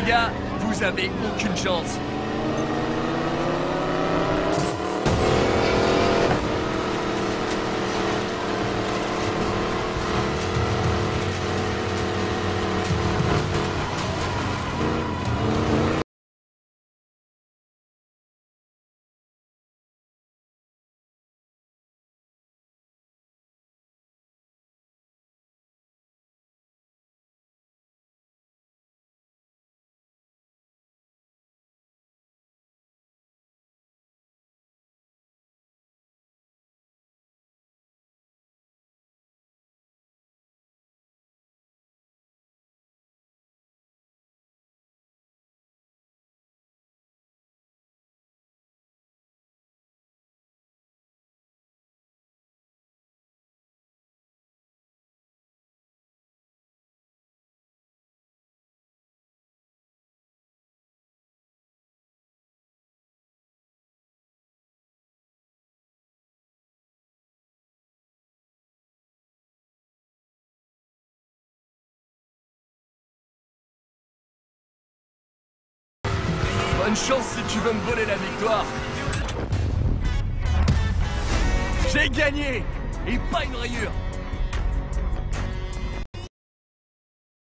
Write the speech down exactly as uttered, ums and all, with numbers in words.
gars, vous avez aucune chance. Bonne chance si tu veux me voler la victoire. J'ai gagné! Et pas une rayure!